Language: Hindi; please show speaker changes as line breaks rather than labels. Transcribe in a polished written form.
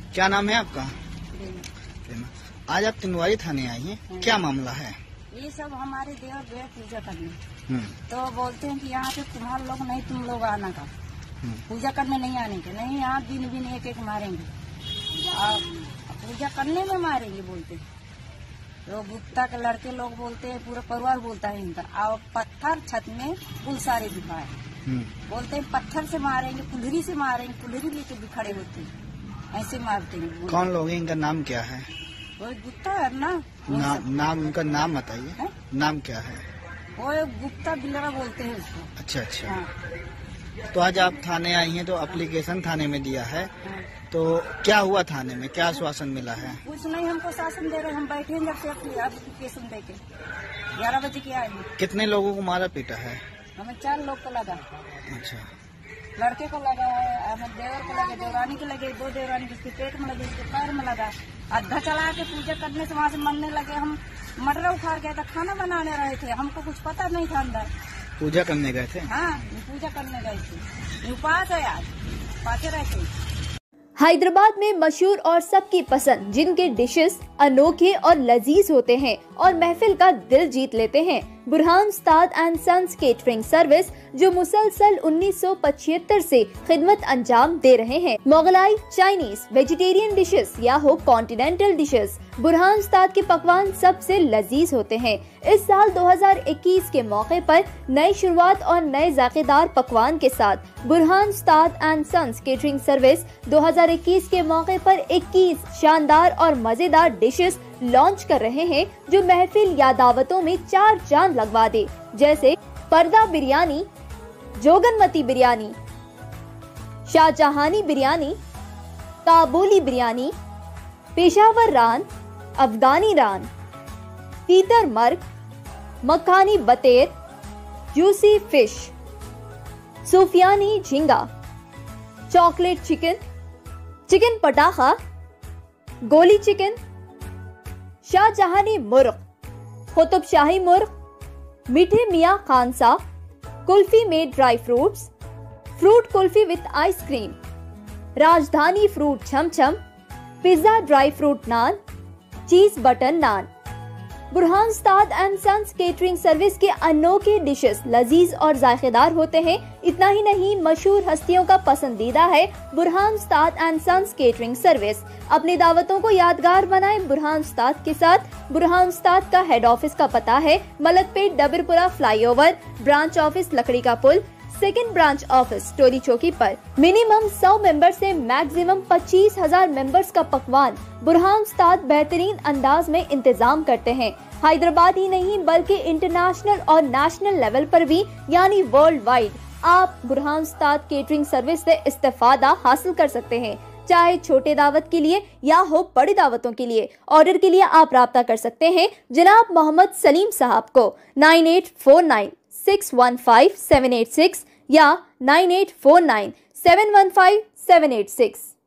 क्या नाम है आपका? आज आप तिनवारी थाने आई हैं, क्या मामला है?
ये सब हमारे देवर गए पूजा करने, तो बोलते हैं कि यहाँ पे तुम्हारे लोग नहीं, तुम लोग आना का, पूजा करने नहीं आने के, नहीं यहाँ दिन दिन एक एक मारेंगे और पूजा करने में मारेंगे बोलते। तो गुप्ता के लड़के लोग बोलते हैं, पूरा परिवार बोलता है इनका, और पत्थर छत में पुल सारे दिखाए, बोलते हैं पत्थर से मारेंगे, कुल्हरी से मारेंगे, कुल्हरी लेके भी खड़े होते हैं, ऐसे मारते हैं।
कौन लोग हैं, इनका नाम क्या है?
वो गुप्ता है ना,
नाम उनका नाम बताइए, नाम क्या है?
वो गुप्ता बिलरा बोलते हैं उसको।
अच्छा अच्छा।
हाँ।
तो आज आप थाने आई हैं, तो एप्लीकेशन थाने में दिया है, तो क्या हुआ थाने में, क्या आश्वासन मिला है?
कुछ नहीं, हमको शासन दे रहे, हम बैठे हैं जब से एप्लीकेशन दे के 11 बजे के आए हैं।
कितने लोगों को मारा पीटा है?
हमें 4 लोग को लगा।
अच्छा।
लड़के को लगा है, हमें देवर को लगे, देवरानी को लगे, 2 देवरानी जिसके पेट में लगे, जिसके पैर में लगा। आधा चला के पूजा करने से वहाँ से मरने लगे। हम मटर उखाड़ गए थे, खाना बनाने रहे थे, हमको कुछ पता नहीं था अंदर।
पूजा करने गए थे?
हाँ, पूजा करने गए थे, उपवास है आज, पाते रहते।
हैदराबाद में मशहूर और सबकी पसंद जिनके डिशेस अनोखे और लजीज होते हैं और महफिल का दिल जीत लेते हैं, बुरहान उस्ताद एंड सन्स केटरिंग सर्विस, जो मुसलसल 1975 से खिदमत अंजाम दे रहे हैं। मोगलाई, चाइनीज, वेजिटेरियन डिशेस या हो कॉन्टिनेंटल डिशेस, बुरहान उस्ताद के पकवान सबसे लजीज होते हैं। इस साल 2021 के मौके पर नई शुरुआत और नए जायकेदार पकवान के साथ बुरहान उस्ताद एंड सन्स केटरिंग सर्विस 2021 के मौके पर 21 शानदार और मजेदार डिशेस लॉन्च कर रहे हैं, जो महफिल या दावतों में 4 चांद लगवा दे, जैसे पर्दा बिरयानी, जोगनमती बिरयानी, शाहजहानी बिरयानी, काबुली बिरयानी, पेशावर रान, अफगानी रान, तीतर मर्ग, मखानी बतेर, जूसी फिश, सूफियानी झींगा, चॉकलेट चिकन, चिकन पटाखा, गोली चिकन, शाहजहानी मुर्ग, कुतुब शाही मुर्ग, मीठे मियाँ खानसा, कुल्फी में dry fruits, fruit kulfi with ice cream, Rajdhani fruit chamcham, pizza dry fruit naan, cheese butter naan. Burhan Ustad and sons catering service के अनोखे डिशेस लजीज और जायकेदार होते हैं। इतना ही नहीं, मशहूर हस्तियों का पसंदीदा है बुरहान उस्ताद एंड सन्स केटरिंग सर्विस। अपनी दावतों को यादगार बनाए बुरहान उस्ताद के साथ। बुरहान उस्ताद का हेड ऑफिस का पता है Malakpet Dabirpura flyover, branch office Lakdi ka Pul, second branch office Toli Chowki पर। मिनिमम 100 मेंबर से मैक्सिमम 25,000 मेंबर्स का पकवान बुरहान उस्ताद बेहतरीन अंदाज में इंतजाम करते हैं। हैदराबाद ही नहीं बल्कि इंटरनेशनल और नेशनल लेवल पर भी, यानी वर्ल्ड वाइड, आप बुरहान उस्ताद केटरिंग सर्विस से इस्तेफादा हासिल कर सकते हैं। चाहे छोटे दावत के लिए या हो बड़ी दावतों के लिए, ऑर्डर के लिए आप राब्ता कर सकते हैं जनाब मोहम्मद सलीम साहब को 9849615786 या 9849715786।